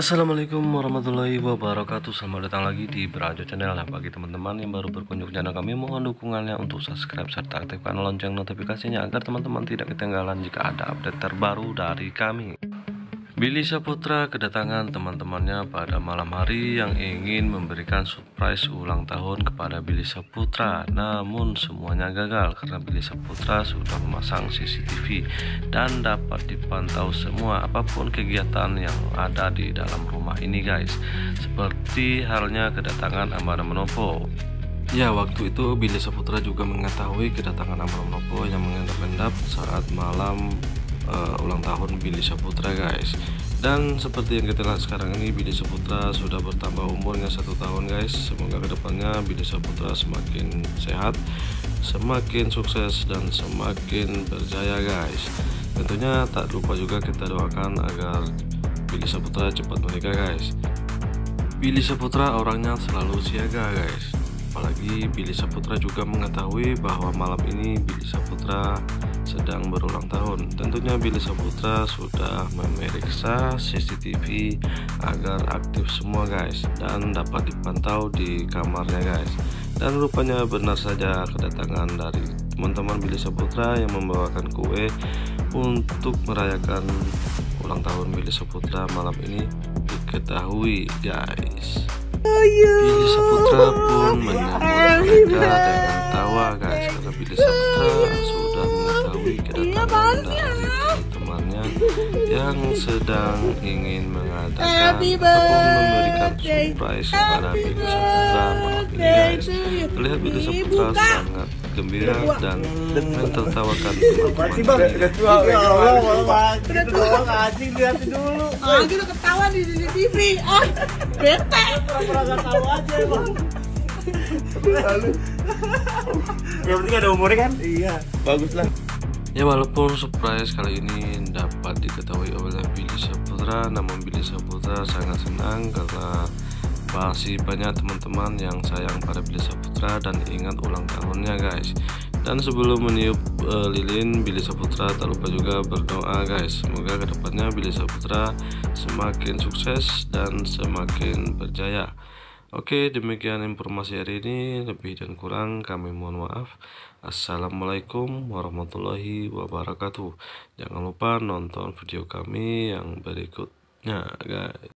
Assalamualaikum warahmatullahi wabarakatuh. Selamat datang lagi di Berajo Channel. Bagi teman-teman yang baru berkunjung ke channel kami, mohon dukungannya untuk subscribe serta aktifkan lonceng notifikasinya agar teman-teman tidak ketinggalan jika ada update terbaru dari kami. Billy Saputra kedatangan teman-temannya pada malam hari yang ingin memberikan surprise ulang tahun kepada Billy Saputra. Namun semuanya gagal karena Billy Saputra sudah memasang CCTV dan dapat dipantau semua apapun kegiatan yang ada di dalam rumah ini guys. Seperti halnya kedatangan Amanda Manopo. Ya, waktu itu Billy Saputra juga mengetahui kedatangan Amanda Manopo yang mengendap-endap saat malam ulang tahun Billy Saputra guys. Dan seperti yang kita lihat sekarang ini, Billy Saputra sudah bertambah umurnya 1 tahun guys. Semoga kedepannya Billy Saputra semakin sehat, semakin sukses, dan semakin berjaya guys. Tentunya tak lupa juga kita doakan agar Billy Saputra cepat menikah guys. Billy Saputra orangnya selalu siaga guys. Apalagi Billy Saputra juga mengetahui bahwa malam ini Billy Saputra sedang berulang tahun. Tentunya Billy Saputra sudah memeriksa CCTV agar aktif semua guys dan dapat dipantau di kamarnya guys. Dan rupanya benar saja kedatangan dari teman-teman Billy Saputra yang membawakan kue untuk merayakan ulang tahun Billy Saputra malam ini diketahui guys. Billy Saputra pun menyambut mereka dengan tawa guys, karena Billy Saputra sudah mengetahui kedatangan dari teman-temannya yang sedang ingin mengadakan ataupun memberikan surprise kepada Billy Saputra malam ini guys. Terlihat Billy Saputra sangat gembira dan mentertawakan teman-teman ini. Udah ketawa di TV. Oh, bete. Pura-pura tahu aja bang. Yang penting ada umurnya kan? Iya, bagus lah. Ya, walaupun surprise kali ini dapat diketahui oleh Billy Saputra, namun Billy Saputra sangat senang karena masih banyak teman-teman yang sayang pada Billy Saputra dan ingat ulang tahunnya guys. Dan sebelum meniup lilin, Billy Saputra tak lupa juga berdoa guys, semoga kedepannya Billy Saputra semakin sukses dan semakin berjaya. Oke, demikian informasi hari ini. Lebih dan kurang kami mohon maaf. Assalamualaikum warahmatullahi wabarakatuh. Jangan lupa nonton video kami yang berikutnya guys.